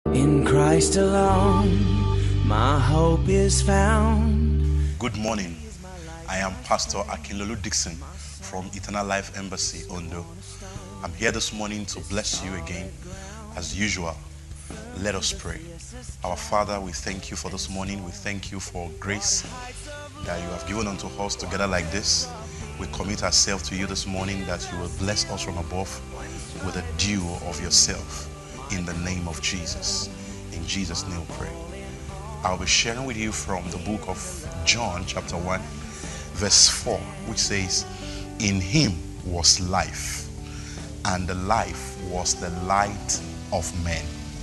In Christ alone, my hope is found. Good morning. I am Pastor Akinlolu Dickson from Eternal Life Embassy, Ondo. I'm here this morning to bless you again. As usual, let us pray. Our Father, we thank you for this morning. We thank you for grace that you have given unto us together like this. We commit ourselves to you this morning, that you will bless us from above with a dew of yourself in the name of Jesus. In Jesus' name we pray. I'll be sharing with you from the book of John chapter 1 verse 4, which says, in him was life, and the life was the light of men.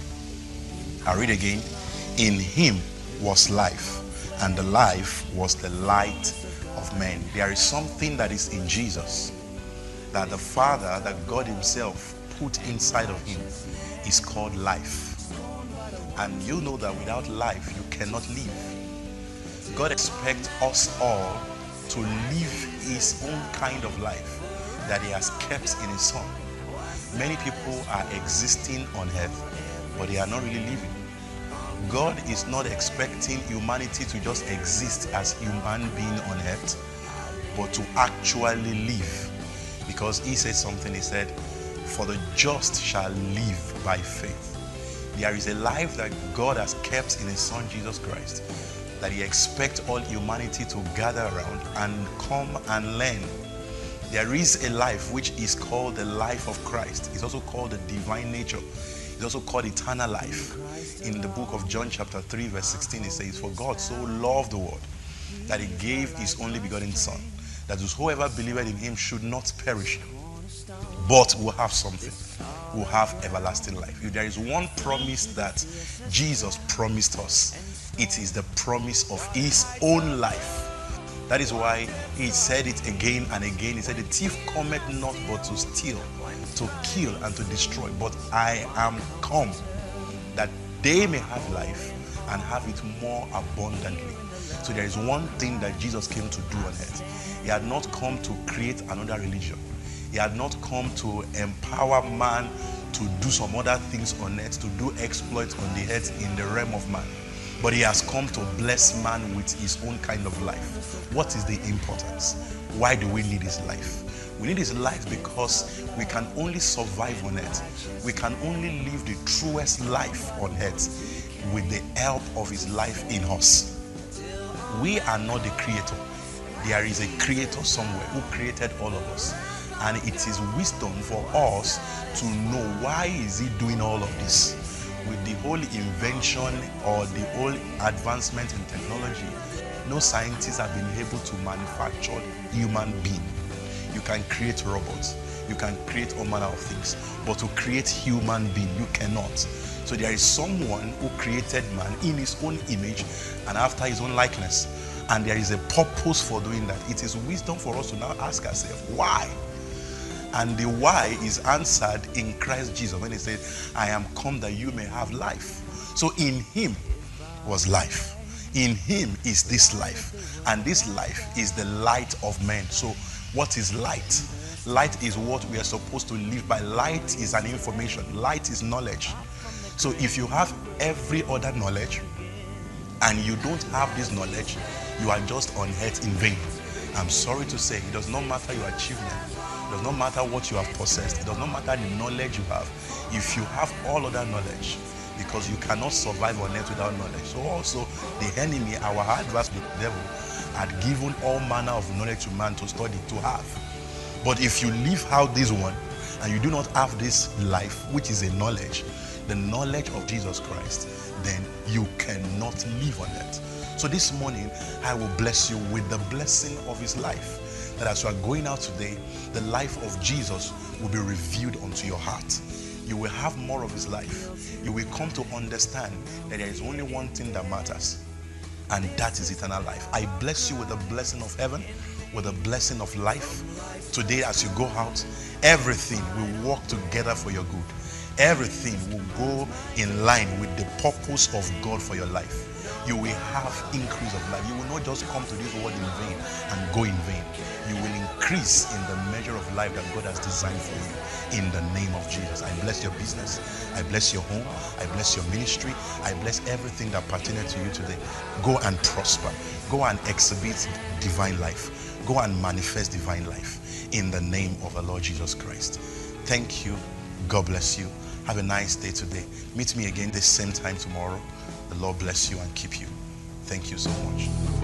I read again. In him was life, and the life was the light of men. There is something that is in Jesus that the Father, that God himself put inside of him, is called life. And you know that without life you cannot live. God expects us all to live his own kind of life that he has kept in his Son. Many people are existing on earth, but they are not really living. God is not expecting humanity to just exist as human being on earth, but to actually live. Because he said something, he said, for the just shall live by faith. There is a life that God has kept in his Son Jesus Christ, that he expects all humanity to gather around and come and learn. There is a life which is called the life of Christ. It's also called the divine nature. It's also called eternal life. In the book of John chapter 3 verse 16, it says, for God so loved the world that he gave his only begotten Son, that whosoever believeth in him should not perish, but will have something, will have everlasting life. If there is one promise that Jesus promised us, it is the promise of his own life. That is why he said it again and again. He said, the thief cometh not but to steal, to kill, and to destroy. But I am come that they may have life and have it more abundantly. So there is one thing that Jesus came to do on earth. He had not come to create another religion. He had not come to empower man to do some other things on earth, to do exploits on the earth in the realm of man. But he has come to bless man with his own kind of life. What is the importance? Why do we need his life? We need his life because we can only survive on earth. We can only live the truest life on earth with the help of his life in us. We are not the creator. There is a creator somewhere who created all of us. And it is wisdom for us to know why is he doing all of this. With the whole invention or the whole advancement in technology, no scientists have been able to manufacture human being. You can create robots, you can create all manner of things, but to create human being, you cannot. So there is someone who created man in his own image and after his own likeness. And there is a purpose for doing that. It is wisdom for us to now ask ourselves, why? And the why is answered in Christ Jesus when he said, I am come that you may have life. So in him was life. In him is this life. And this life is the light of men. So what is light? Light is what we are supposed to live by. Light is an information. Light is knowledge. So if you have every other knowledge and you don't have this knowledge, you are just on earth in vain. I'm sorry to say, it does not matter your achievement. It does not matter what you have possessed. It does not matter the knowledge you have. If you have all other knowledge, because you cannot survive on earth without knowledge. So also the enemy, our adversary, the devil, had given all manner of knowledge to man to study, to have. But if you leave out this one and you do not have this life, which is a knowledge, the knowledge of Jesus Christ, then you cannot live on earth. So this morning, I will bless you with the blessing of his life. That as you are going out today, the life of Jesus will be revealed unto your heart. You will have more of his life. You will come to understand that there is only one thing that matters, and that is eternal life. I bless you with the blessing of heaven, with the blessing of life. Today as you go out, everything will work together for your good. Everything will go in line with the purpose of God for your life. You will have increase of life. You will not just come to this world in vain and go in vain. You will increase in the measure of life that God has designed for you in the name of Jesus. I bless your business. I bless your home. I bless your ministry. I bless everything that pertains to you today. Go and prosper. Go and exhibit divine life. Go and manifest divine life in the name of the Lord Jesus Christ. Thank you. God bless you. Have a nice day today. Meet me again this same time tomorrow. The Lord bless you and keep you. Thank you so much.